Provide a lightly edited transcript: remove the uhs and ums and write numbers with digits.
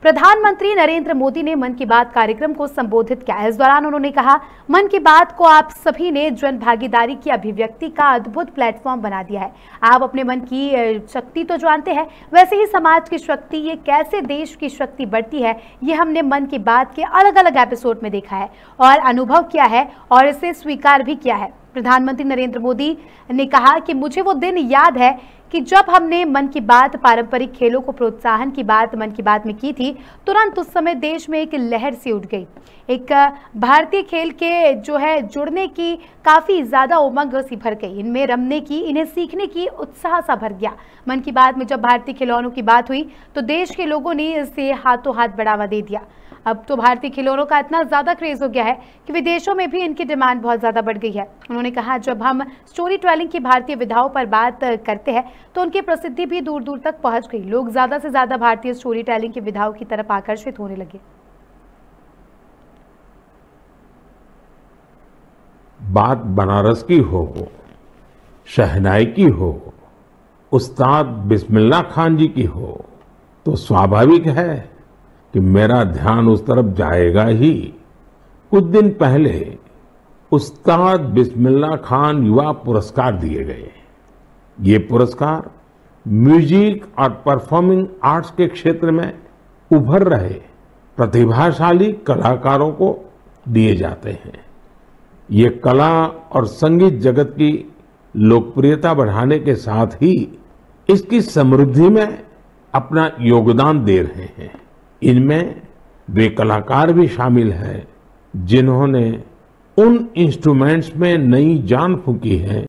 प्रधानमंत्री नरेंद्र मोदी ने मन की बात कार्यक्रम को संबोधित किया। इस दौरान उन्होंने कहा, मन की बात को आप सभी ने जन भागीदारी की अभिव्यक्ति का अद्भुत प्लेटफॉर्म बना दिया है। आप अपने मन की शक्ति तो जानते हैं, वैसे ही समाज की शक्ति, ये कैसे देश की शक्ति बढ़ती है, ये हमने मन की बात के अलग अलग एपिसोड में देखा है और अनुभव किया है और इसे स्वीकार भी किया है। प्रधानमंत्री नरेंद्र मोदी ने कहा कि मुझे वो दिन याद है कि जब हमने मन की बात पारंपरिक खेलों को प्रोत्साहन की बात मन की बात में की थी, तुरंत उस समय देश में एक लहर सी उठ गई। एक भारतीय खेल के जो है जुड़ने की काफी ज्यादा उमंग सी भर गई, इनमें रमने की, इन्हें सीखने की उत्साह सा भर गया। मन की बात में जब भारतीय खिलौनों की बात हुई तो देश के लोगों ने इसे हाथों हाथ बढ़ावा दे दिया। अब तो भारतीय खिलौनों का इतना ज्यादा क्रेज हो गया है कि विदेशों में भी इनकी डिमांड बहुत ज्यादा बढ़ गई है। उन्होंने कहा, जब हम स्टोरी टेलिंग की भारतीय विधाओं पर बात करते हैं तो उनकी प्रसिद्धि भी दूर दूर तक पहुंच गई। लोग ज्यादा से ज्यादा भारतीय स्टोरी टेलिंग की विधाओं की तरफ आकर्षित होने लगे। बात बनारस की हो, शहनाई की हो, उस्ताद बिस्मिल्लाह खान जी की हो, तो स्वाभाविक है कि मेरा ध्यान उस तरफ जाएगा ही। कुछ दिन पहले उस्ताद बिस्मिल्लाह खान युवा पुरस्कार दिए गए। ये पुरस्कार म्यूजिक और परफॉर्मिंग आर्ट्स के क्षेत्र में उभर रहे प्रतिभाशाली कलाकारों को दिए जाते हैं। ये कला और संगीत जगत की लोकप्रियता बढ़ाने के साथ ही इसकी समृद्धि में अपना योगदान दे रहे हैं। इनमें वे कलाकार भी शामिल हैं जिन्होंने उन इंस्ट्रूमेंट्स में नई जान फूंकी है